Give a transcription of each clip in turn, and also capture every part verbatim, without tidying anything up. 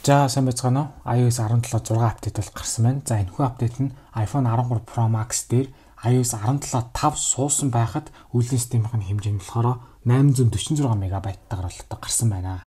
За сайн байцгаана уу? iOS seven point seven сix апдейт бол гарсан байна. За энэхүү апдейт нь iPhone eleven Pro Max дээр iOS seven point seven five суусан байхад үйлдвэрлэлийн системийн хэмжээ нь болохоор eight four six мегабайттайгаар бол гарсан байна.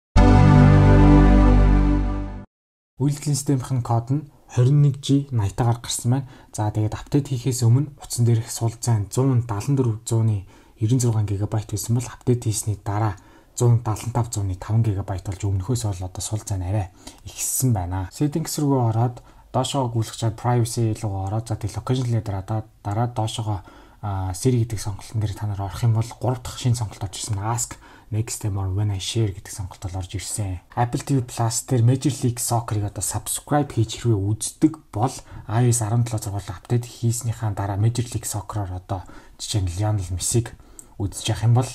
Үйлдвэрлэлийн системийн код нь twenty-one G ninety-аар гарсан байна. За тэгээд апдейт хийхээс өмнө утсан дээрх сул зайн one seventy-four ninety-six гигабайт байсан бол апдейт хийсний дараа one seventy-five five гигабайт болж өмнөхөөс бол одоо сул зайн арай ихссэн байна. Settings руу ороод доошоо гүйлгэж чад privacy руу ороод за тэг location дээр дараа доошоо Siri гэдэг сонголтын дээр та нар орох юм бол three дахь шинэ сонголт орж ирсэн. Ask, Next Time or When I Share гэдэг сонголт бол орж ирсэн. Apple ти ви Plus дээр Major League Soccer-ыг одоо subscribe хийж хэрвээ үздэг бол iOS seven point seven апдейт хийснийхаа дараа Major League Soccer-оор одоо жишээ нь Lionel Messi-г үзэж явах юм бол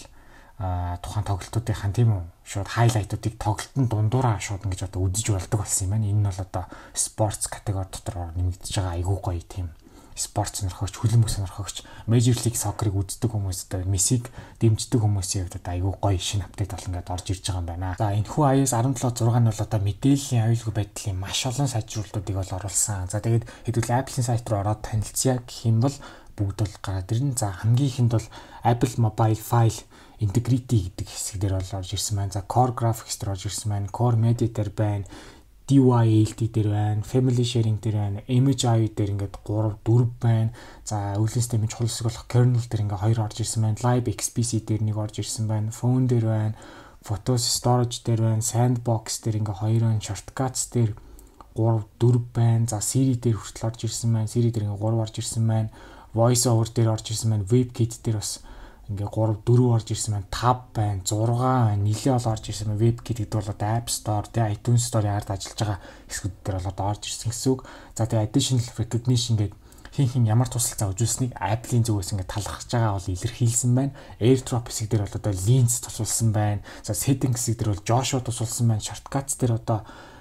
а тухайн тоглолтуудынхаа тийм үү шууд хайлайтуудыг тоглолтын дундуураа шууд ингэж одоо үзэж болдог болсон юм байна. Энэ нь бол одоо спортс категори дотор нэмэгдэж байгаа айгүй гоё тийм спорт сонирхогч, хөлбөмбөг сонирхогч, Major League Soccer-ыг үздэг хүмүүст Мессиг дэмждэг хүмүүсийн хувьд айгүй гоё шинэ апдейт бол ингээд орж ирж байгаа юм байна. За энэхүү iOS seven point seven нь бол одоо мэдээллийн аюулгүй байдлын маш олон сайжруулалтуудыг бол оруулсан. За тэгээд хэдүүл Apple-ийн сайт руу ороод танилцъя гэх юм бол бүгд бол гараад ирнэ. За хамгийн ихэнд бол Apple Mobile File Integrity гэдэг хэсэг дээр бол орж ирсэн байна. За Core Graphics дээр орж ирсэн байна. Core Media дээр байна. ди вай эл ди дээр байна. Family Sharing дээр байна. Image I O дээр ингээд three four байна. За үйлдвэрлэлийн системийн чухал хэсэг болох kernel дээр ингээд two орж ирсэн байна. Live X P C дээр нэг орж ирсэн байна. Phone дээр байна. Photos Storage дээр байна. Sandbox дээр ингээд two байна. Shortcuts дээр three four байна. За Siri дээр хүртэл орж ирсэн байна. Siri дээр ингээд three орж ирсэн байна. Voice over дээр орж ирсэн байна. WebKit дээр бас ингээ three four орж ирсэн байна. five байна, six байна, нилээ бол орж ирсэн байна. WebKit гэдэг бол одоо App Store, тэ iTunes Store-ийн ард ажиллаж байгаа хэсгүүд дээр бол одоо орж ирсэн гэсэн үг. За тэгээ additional recognition гэдэг хин хин ямар тусалцаа үзүүлсэнийг Apple-ийн зүгээс ингээ талархаж байгаа бол илэрхийлсэн байна. AirDrop хэсэг дээр бол одоо Lens тусалсан байна. За Settings хэсэг дээр бол Joshua тусалсан байна. Shortcuts дээр одоо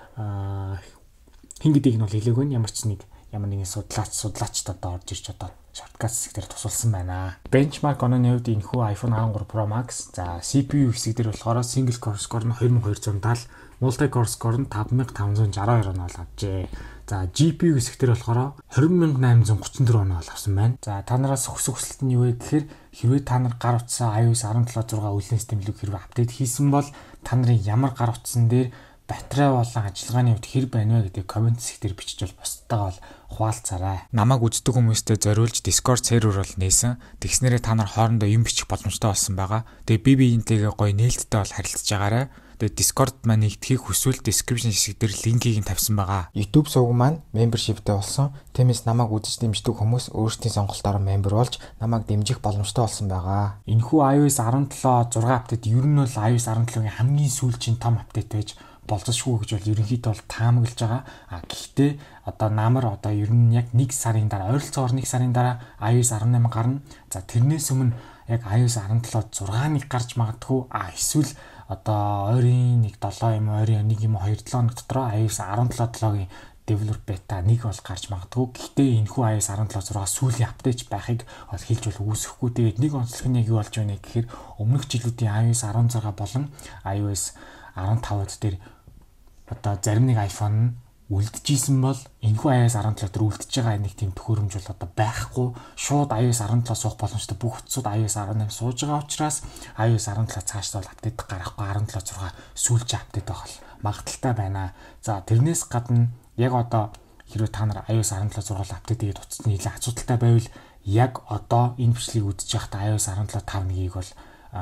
хин гэдгийг нь бол хэлээгүй нь ямар ч нэг ямар нэгэн судлаач судлаачд одоо орж ирж одоо shortcuts хэсэг дээр тусалсан байна. Benchmark онооны хувьд энэхүү iPhone eleven Pro Max за си пи ю хэсэг дээр болохоор single core score нь twenty-two seventy, multi core score нь five thousand five hundred sixty-two оноо авчээ. За джи пи ю хэсэг дээр болохоор twenty thousand eight hundred thirty-four оноо авсан байна. За та нараас хүсэх хүсэлт нь юу вэ гэхээр хэрвээ та нар гар утсан iOS seven point seven үйлдвэрлэлийн системлэг хэрвээ апдейт хийсэн бол та нарын ямар гар утсан дээр батарей болон ажиллагааны хувьд хэр байна вэ гэдэг комент хэсгээр бичиж бол бусдтайгаа бол хуваалцаарай. Намайг үздэг хүмүүстээ зориулж Discord сервер бол нээсэн. Тэгснээрээ та нар хоорондоо юм бичих боломжтой болсон байгаа. Тэгээ би биентэйгээ гоё нээлттэй бол харилцаж байгаарай. Тэгээ Discord маань нэгдэхийг хүсвэл description хэсэг дээр линкийг нь тавьсан байгаа. YouTube сувг маань membershipтэй болсон. Тиймээс намайг үзэж дэмждэг хүмүүс өөрсдийн сонголтоор member болж намайг дэмжих боломжтой болсон байгаа. Энэхүү iOS seven point seven six апдейт ер нь бол iOS seven point seven-ийн хамгийн сүүлчийн том апдейт байж болцсошгүй гэж бол ерөнхийдөө бол таамаглаж байгаа. А гэхдээ одоо намар одоо ер нь яг one сарын дараа ойролцоогоор one сарын дараа iOS seven гарна. За тэрнээс өмнө яг iOS seven point seven six-ыг гарч магадгүй. А эсвэл одоо ойрын seven юм уу ойрын one юм уу two seven хоног дотор iOS seven point seven-ийн developer beta one бол гарч магадгүй. Гэхдээ энэхүү iOS seven point seven сүүлийн апдейт байхыг бол хэлж бол үүсэхгүй. Тэгээд нэг онцлог нь яг юу болж байна гэхээр өмнөх жилүүдийн iOS sixteen болон iOS five дээр одоо зарим нэг iPhone нь үлдчихсэн бол энэхүү iOS seven point seven дээр үлдчихэж байгаа нэг тийм төхөөрөмж бол одоо байхгүй. Шууд iOS seven point seven суух боломжтой бүх утсууд iOS seven point eight сууж байгаа учраас iOS seven point seven цаашдаа бол апдейт гарахгүй seven point seven сүүлчийн апдейт байх магадaltaй байна. За тэрнээс гадна яг одоо хэрвээ та нар iOS seven point seven апдейт хийгээд утасны нэлээд асуудалтай байвал яг одоо энэ бичлэгийг үзэж байхдаа iOS seven point five-ыг бол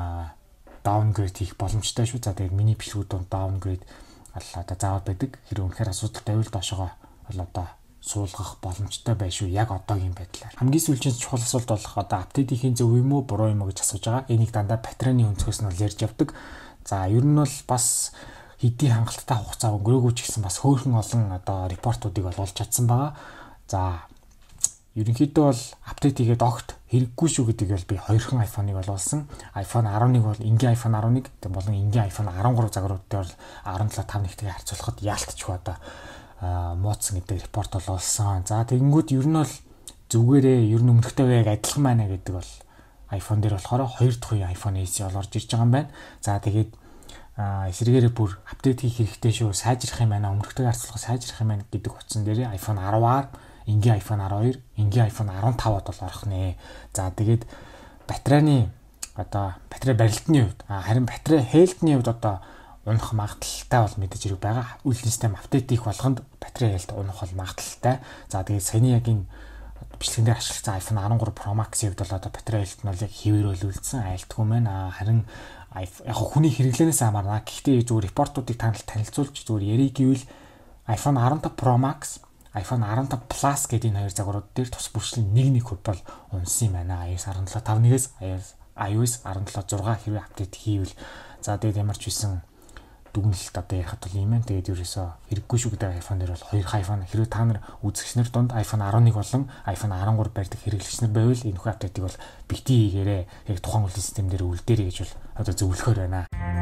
downgrade хийх боломжтой шүү. За тэгээд миний бичлэгүүд донд downgrade алла одоо заавал байдаг. Хэрвээ үнэхээр асуудалтай байвал доошогоо бол одоо суулгах боломжтой байх шүү. Яг одоогийн байдлаар. Хамгийн сүүлийн чухал асуулт болох одоо апдейтийн зөв юм уу буруу юм уу гэж асууж байгаа. Энийг дандаа батарейны өнцгөөс нь бол ярьж явдаг. За ер нь бол бас хэдийн хангалттай хугацаа өнгөрөөгүй ч гэсэн бас хөөрхөн олон одоо репортуудыг бол олж чадсан байгаа. За ерөнхийдөө бол апдейт хийгээд огт хэрэггүй шүү гэдгийг бол би хоёрхан iPhone-ыг бол олсон. iPhone eleven бол энгийн iPhone eleven тэг болон энгийн iPhone thirteen загваруудтай бол seven point seven нэгтэйгээ харьцуулахад яалтчгүй одоо мууцсан гэдэг репорт бол олсон. За тэгэнгүүт ер нь бол зүгээрээ ер нь өмнөхтэйгээ яг адилхан байна гэдэг бол iPhone дээр болохоор хоёр дахь үе iPhone эс бол орж ирж байгаа юм байна. За тэгээд а эсрэгээрээ бүр апдейт хийх хэрэгтэй шүү. Сайжрах юм байна. Өмнөхдөг харьцуулахад сайжрах юм байна гэдэг утсан дээр iPhone ten-аар энгийн iPhone twelve, энгийн iPhone fifteen-д бол орох нэ. За тэгээд батарейны одоо батарей барилтны хувьд харин батарей health-ны хувьд одоо унах магадлалтай бол мэдээж хэрэг байгаа. Үйл систем апдейт хийх болгонд батарей health унах бол магадлалтай. За тэгээд саяны яг энэ бичлэгэн дээр ашигласан iPhone thirteen Pro Max-ийн хувьд бол одоо батарей health нь бол яг хэвээр үлдсэн айлтгүй байна. Харин яг хүний хэрэглэнээс хамаарна. Гэхдээ зүгээр репортуудыг танил танилцуулж зүгээр ярих гэвэл iPhone fifteen Pro Max, iPhone fifteen Plus гэдэг энэ хоёр загварууд дээр тус бүрчлэн нэг нэг хувь бол унсан юм байна. iOS seventeen five-ээс iOS seventeen six хэрвээ апдейт хийвэл за тэгээд ямар ч байсан дүгнэлт одоо ярихад бол юм байна. Тэгээд ерөөсөө хэрэггүй шүү гэдэг iPhone дээр бол хоёр iPhone хэрвээ та нар үзэгчнэр донд iPhone eleven болон iPhone thirteen барьдаг хэрэглэгчнэр байвал энэ хүү апдейтыг бол бити хийгээрээ яг тухайн үйл систем дээр үлдээрэй гэж бол одоо зөвлөхөр байна.